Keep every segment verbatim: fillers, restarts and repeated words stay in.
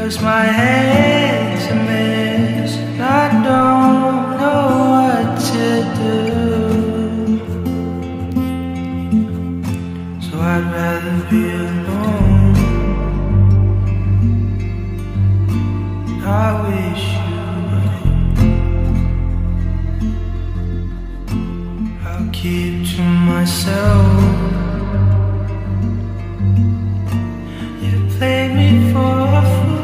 'cause my head's a mess and I don't know what to do. So I'd rather be alone. I wish you would. I'll keep to myself. You played me for a fool.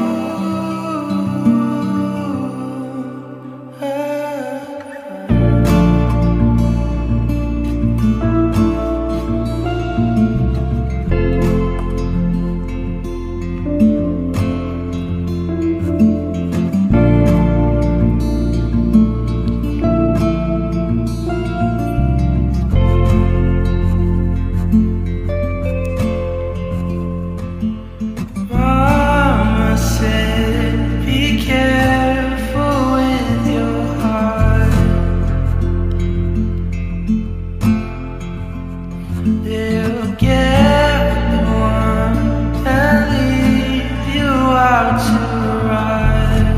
They'll get the one and leave you out to ride.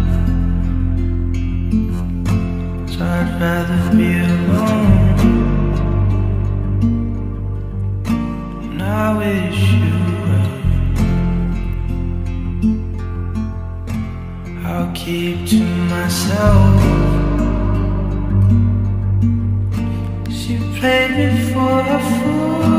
So I'd rather be alone. And I wish you would. I'll keep to myself. She played me for a fool.